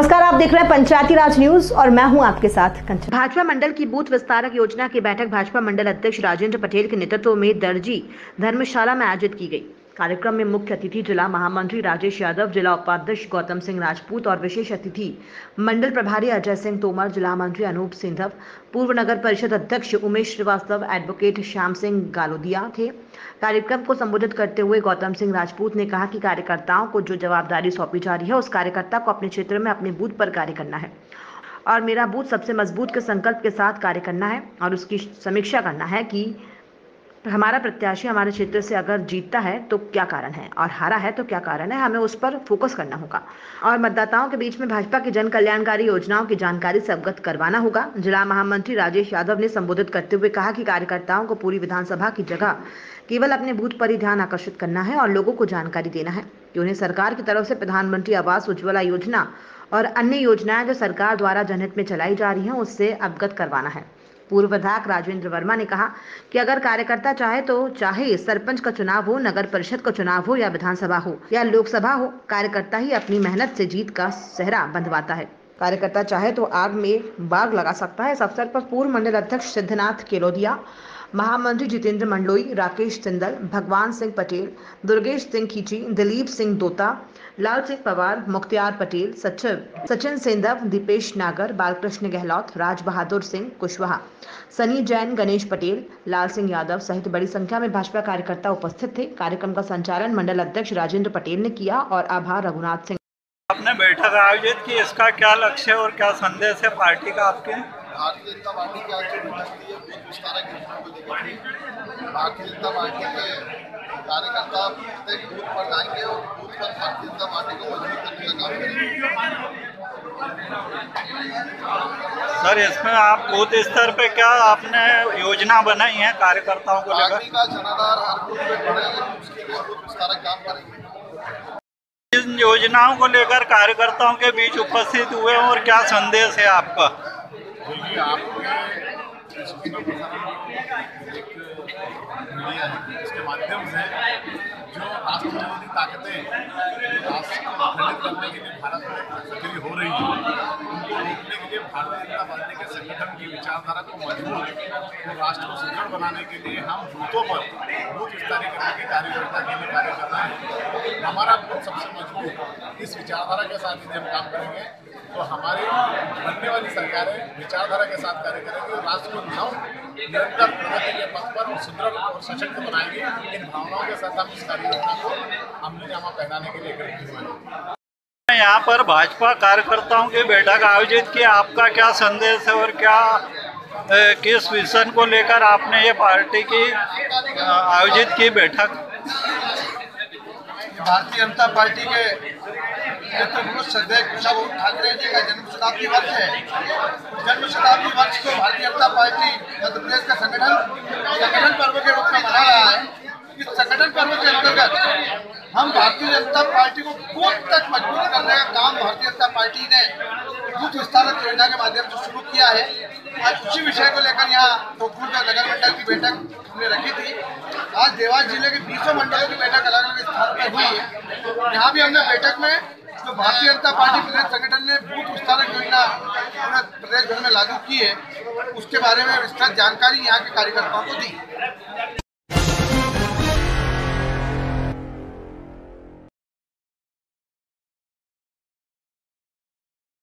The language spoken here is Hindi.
नमस्कार, आप देख रहे हैं पंचायती राज न्यूज और मैं हूं आपके साथ कंचन। भाजपा मंडल की बूथ विस्तारक योजना की बैठक भाजपा मंडल अध्यक्ष राजेंद्र पटेल के नेतृत्व में दर्जी धर्मशाला में आयोजित की गई। कार्यक्रम में मुख्य अतिथि जिला महामंत्री राजेश यादव, जिला उपाध्यक्ष गौतम सिंह राजपूत और विशेष अतिथि मंडल प्रभारी अजय सिंह तोमर, जिला मंत्री अनूप सिंधव, पूर्व नगर परिषद अध्यक्ष उमेश श्रीवास्तव, एडवोकेट श्याम सिंह गालोदिया थे। कार्यक्रम को संबोधित करते हुए गौतम सिंह राजपूत ने कहा कि कार्यकर्ताओं को जो जवाबदारी सौंपी जा रही है, उस कार्यकर्ता को अपने क्षेत्र में अपने बूथ पर कार्य करना है और मेरा बूथ सबसे मजबूत के संकल्प के साथ कार्य करना है और उसकी समीक्षा करना है कि हमारा प्रत्याशी हमारे क्षेत्र से अगर जीतता है तो क्या कारण है और हारा है तो क्या कारण है, हमें उस पर फोकस करना होगा और मतदाताओं के बीच में भाजपा की जन कल्याणकारी योजनाओं की जानकारी से अवगत करवाना होगा। जिला महामंत्री राजेश यादव ने संबोधित करते हुए कहा कि कार्यकर्ताओं को पूरी विधानसभा की जगह केवल अपने बूथ पर ही ध्यान आकर्षित करना है और लोगों को जानकारी देना है कि उन्हें सरकार की तरफ से प्रधानमंत्री आवास उज्ज्वला योजना और अन्य योजनाएं जो सरकार द्वारा जनहित में चलाई जा रही हैं उससे अवगत करवाना है। पूर्व विधायक राजेंद्र वर्मा ने कहा कि अगर कार्यकर्ता चाहे तो चाहे सरपंच का चुनाव हो, नगर परिषद का चुनाव हो या विधानसभा हो या लोकसभा हो, कार्यकर्ता ही अपनी मेहनत से जीत का सेहरा बंधवाता है। कार्यकर्ता चाहे तो आग में बाग लगा सकता है। इस अवसर पर पूर्व मंडल अध्यक्ष सिद्धनाथ केलोदिया, महामंत्री जितेंद्र मंडलोई, राकेश सिंदल, भगवान सिंह पटेल, दुर्गेश सिंह खींची, दिलीप सिंह दोता, लाल सिंह पवार, मुख्तियार पटेल, सचिव सचिन सेंधव, दीपेश नागर, बालकृष्ण गहलोत, राज बहादुर सिंह कुशवाहा, सनी जैन, गणेश पटेल, लाल सिंह यादव सहित बड़ी संख्या में भाजपा कार्यकर्ता उपस्थित थे। कार्यक्रम का संचालन मंडल अध्यक्ष राजेंद्र पटेल ने किया और आभार रघुनाथ सिंह। आपने बैठक आयोजित की, इसका क्या लक्ष्य है और क्या संदेश है पार्टी का आपके? भारतीय जनता पार्टी की आज जो बैठक थी बूथ विस्तारक योजना को लेकर थी। भारतीय जनता पार्टी के कार्यकर्ता प्रत्येक बूथ पर जाएंगे और बूथ पर भारतीय जनता पार्टी को मजबूत करने का काम करेंगे। सर, इसमें आप बूथ स्तर पे क्या आपने योजना बनाई है कार्यकर्ताओं को लेकर? पार्टी का जनाधार हर बूथ पे बढ़े, उसके लिए बूथ विस्तारक काम करेंगे। इन योजनाओं को लेकर कार्यकर्ताओं के बीच उपस्थित हुए और क्या संदेश है आपका? देखिए, आपके एक मीडिया है, इसके माध्यम से जो राष्ट्र विरोधी ताकतें राष्ट्र को खंडित करने के लिए भारत में सक्रिय हो रही है, उनको रोकने के लिए भारतीय जनता पार्टी के संगठन की विचारधारा को मजबूत और राष्ट्र को सुदृढ़ बनाने के लिए हम बूथों पर बूथ विस्तारीकरण की कार्यकर्ता के लिए कार्य कर रहे हैं। हमारा बूथ सबसे मजबूत, इस विचारधारा के साथ यदि हम काम करेंगे तो हमारी बनने वाली सरकारें विचारधारा के साथ कार्य करेंगी और राष्ट्र को निरंतर प्रगति के पथ पर सुदृढ़ और सशक्त बनाएंगे। इन भावनाओं के साथ हम इस कार्य योजना को अमलीजामा पहनाने के लिए इकट्ठे हुए हैं। यहाँ पर भाजपा कार्यकर्ताओं की बैठक आयोजित की, आपका क्या संदेश है और क्या किस विजन को लेकर आपने ये पार्टी की आयोजित की बैठक? भारतीय जनता पार्टी के नेतृत्व श्रद्धेय कुशाभाऊ ठाकरे जी का जन्म शताब्दी वर्ष है। जन्म शताब्दी वर्ष को भारतीय जनता पार्टी मध्य प्रदेश का संगठन पर्व के रूप में मना रहा है। इस संगठन पर्व के अंतर्गत हम भारतीय जनता पार्टी को बूथ तक मजबूत करने का काम भारतीय जनता पार्टी ने बूथ विस्तारक योजना के माध्यम से शुरू किया है। आज उसी विषय को लेकर यहाँ टोकपुर नगर मंडल की बैठक हमने रखी थी। आज देवास जिले के 20 मंडलों की बैठक अलग अलग स्थानों पर हुई है। यहाँ भी हमने बैठक में जो भारतीय जनता पार्टी प्रदेश संगठन ने बूथ विस्तारक योजना पूरे प्रदेश भर में लागू की है, उसके बारे में विस्तृत जानकारी यहाँ के कार्यकर्ताओं को दी।